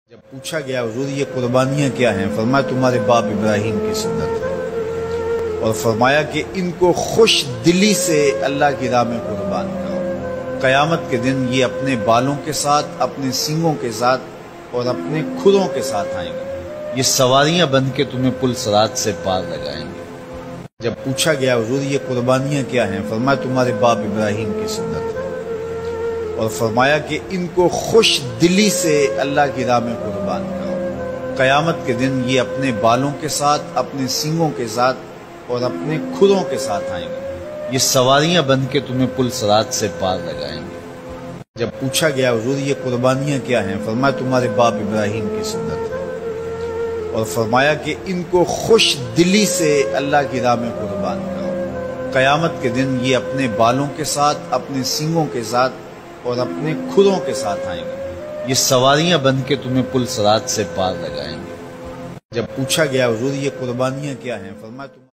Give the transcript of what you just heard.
جب پوچھا گیا حضور یہ قربانیاں کیا ہیں، فرمایا تمہارے باپ ابراہیم کی سنت ہے، اور فرمایا کہ ان کو خوش دلی سے اللہ کی راہ میں قربان کرو۔ قیامت کے دن یہ اپنے بالوں کے ساتھ، اپنے سینگوں کے ساتھ اور اپنے کھروں کے ساتھ آئیں گے، یہ سواریاں بن کے تمہیں پل صراط سے پار لگائیں گے۔ جب پوچھا گیا حضور یہ قربانیاں کیا ہیں، فرمایا تمہارے باپ ابراہیم کی سنت ہے، اور فرمایا کہ ان کو خوش دلی سے اللہ کی راہ میں قربان کرو۔ قیامت کے دن یہ اپنے بالوں کے ساتھ، اپنے سینگوں کے ساتھ اور اپنے کھروں کے ساتھ آئیں گے، یہ سواریاں بن کے تمہیں پل صراط سے پار لگائیں گے۔ جب پوچھا گیا حضور یہ قربانیاں کیا ہیں، فرمایا تمہارے باپ ابراہیم کی سنت ہے، اور فرمایا کہ ان کو خوش دلی سے اللہ کی راہ میں قربان کرو۔ قیامت کے دن یہ اپنے بالوں کے ساتھ، اپنے سینگوں کے ساتھ اور اپنے کھروں کے ساتھ آئیں گے، یہ سواریاں بن کے تمہیں پل صراط سے پار لگائیں گے۔ جب پوچھا گیا حضور یہ قربانیاں کیا ہیں، فرمایا